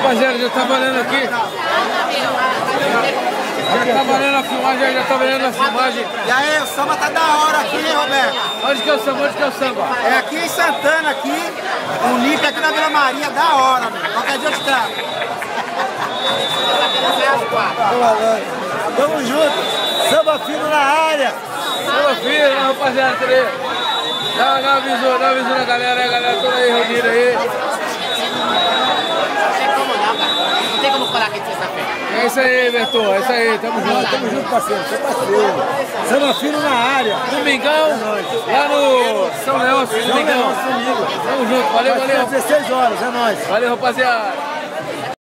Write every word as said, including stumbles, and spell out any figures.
Rapaziada, já tá valendo aqui. Já tá valendo a filmagem, já tá valendo a filmagem. E aí, o samba tá da hora aqui, hein, Roberto? Onde que é o samba? Onde que é o samba? É aqui em Santana, aqui. O Nipe aqui na Vila Maria, da hora, mano. Qualquer dia eu te trago. Tamo junto. Samba fino na área. Samba fino, rapaziada, tudo aí. Dá, dá um aviso, dá um aviso na galera aí, galera toda aí reunida aí. Não tem como falar que tinha essa fé. É isso aí, Bertô, é isso aí, tamo junto. Tamo junto, parceiro, sou parceiro. Samba fino na área. Domingão, lá no São Leão, Domingão. Tamo junto, valeu, valeu. dezesseis horas, é nóis. Valeu, rapaziada.